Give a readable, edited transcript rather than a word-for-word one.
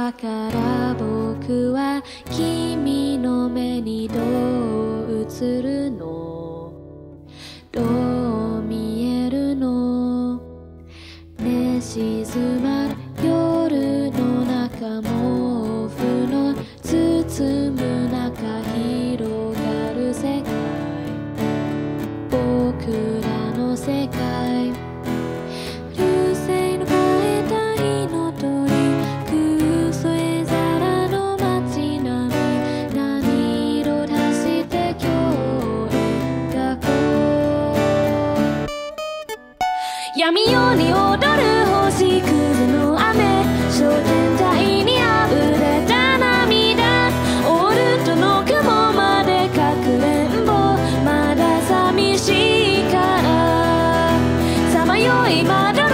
だから僕は君の目にどう映るの、どう見えるの、ね静まる夜の中、毛布の包む中広がる世界、僕らの世界、流星の変えた火の鳥、空添皿の街並み、何色足して今日描こう、闇夜に踊る星屑の雨、商店街にあふれた涙、オルトの雲までかくれんぼ、まだ寂しいからさまよいまだ